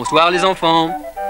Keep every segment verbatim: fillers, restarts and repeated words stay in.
Bonsoir les enfants.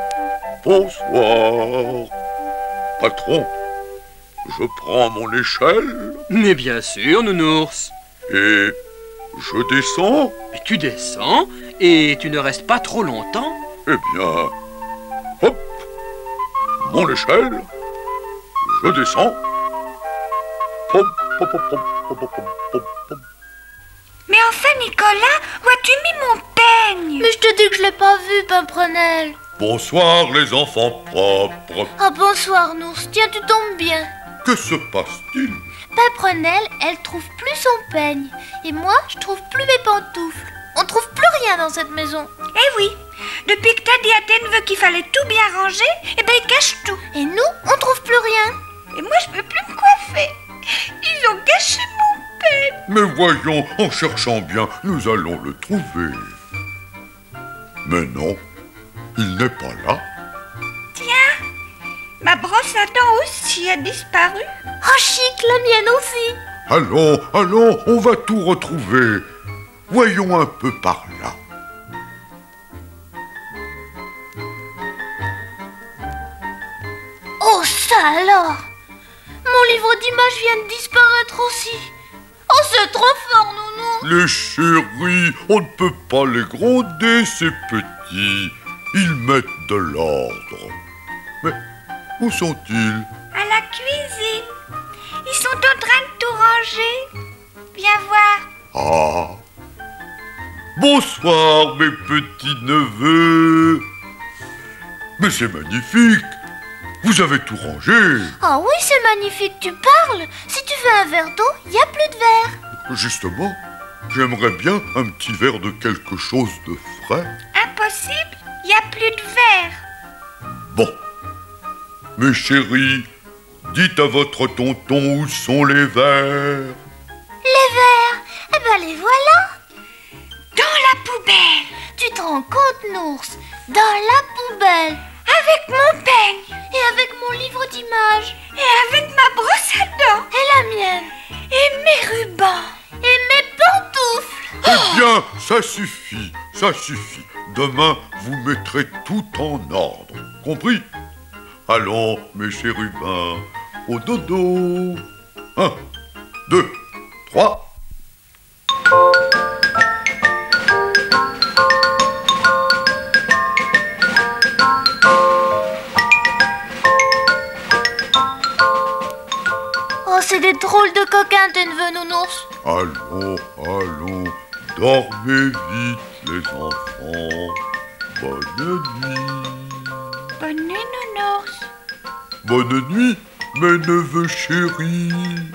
Bonsoir. Patron, je prends mon échelle. Mais bien sûr, nounours. Et je descends. Et tu descends, et tu ne restes pas trop longtemps. Eh bien, hop, mon échelle, je descends. Hop, hop, hop, hop, hop, hop, hop, hop. Mais enfin, Nicolas, où as-tu mis mon peigne? Mais je te dis que je l'ai pas vu, Pimprenelle. Bonsoir les enfants propres. Ah, bonsoir, Nours. Tiens, tu tombes bien. Que se passe-t-il? Pimprenelle, elle trouve plus son peigne. Et moi, je trouve plus mes pantoufles. On trouve plus rien dans cette maison. Eh oui, depuis que t'as dit à tes neveux qu'il fallait tout bien ranger, eh ben ils cachent tout. Et nous, on trouve plus rien. Et moi, je peux plus me coiffer. Ils ont caché mon peigne. Mais voyons, en cherchant bien, nous allons le trouver. Mais non, il n'est pas là. Tiens, ma brosse à dents aussi a disparu. Oh chic, la mienne aussi. Allons, allons, on va tout retrouver. Voyons un peu par là. Oh ça alors! Mon livre d'images vient de disparaître aussi. Oh c'est trop fort, nounou. Les chéris, on ne peut pas les gronder, ces petits. Ils mettent de l'ordre. Mais où sont-ils? À la cuisine. Ils sont en train de tout ranger. Viens voir. Ah! Bonsoir, mes petits neveux. Mais c'est magnifique. Vous avez tout rangé. Ah oui, c'est magnifique, tu parles. Si tu veux un verre d'eau, il n'y a plus de verre. Justement, j'aimerais bien un petit verre de quelque chose de frais. Impossible, il n'y a plus de verre. Bon, mes chéris, dites à votre tonton où sont les verres. Les verres, eh ben les voilà. Dans la poubelle. Tu te rends compte, Nours? Dans la poubelle. Avec mon peigne. Et avec mon livre d'images. Et avec ma brosse à dents. Et la mienne. Et mes rubans. Et mes pantoufles. Eh bien, ça suffit, ça suffit. Demain, vous mettrez tout en ordre. Compris? Allons, mes chérubins, au dodo. Un, deux, trois. Oh, c'est des drôles de coquins, tes neveux, nounours. Allons, allons, dormez vite, les enfants. Bonne nuit. Bonne nuit, nounours. Bonne nuit, mes neveux chéris.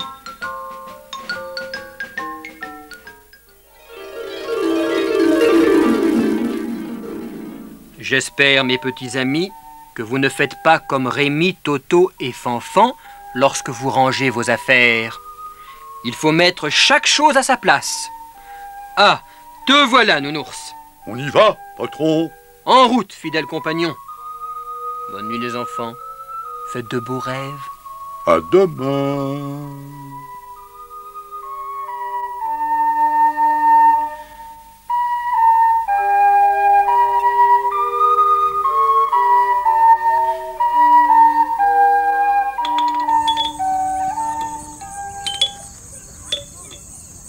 J'espère, mes petits amis, que vous ne faites pas comme Rémi, Toto et Fanfan lorsque vous rangez vos affaires. Il faut mettre chaque chose à sa place. Ah, te voilà, nounours. On y va, patron? En route, fidèles compagnons. Bonne nuit, les enfants. Faites de beaux rêves. À demain.